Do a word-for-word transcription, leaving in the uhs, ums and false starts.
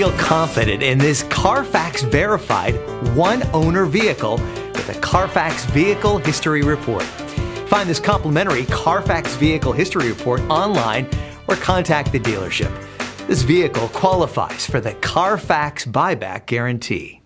Feel confident in this Carfax verified one-owner vehicle with a Carfax Vehicle History Report. Find this complimentary Carfax Vehicle History Report online or contact the dealership. This vehicle qualifies for the Carfax Buyback Guarantee.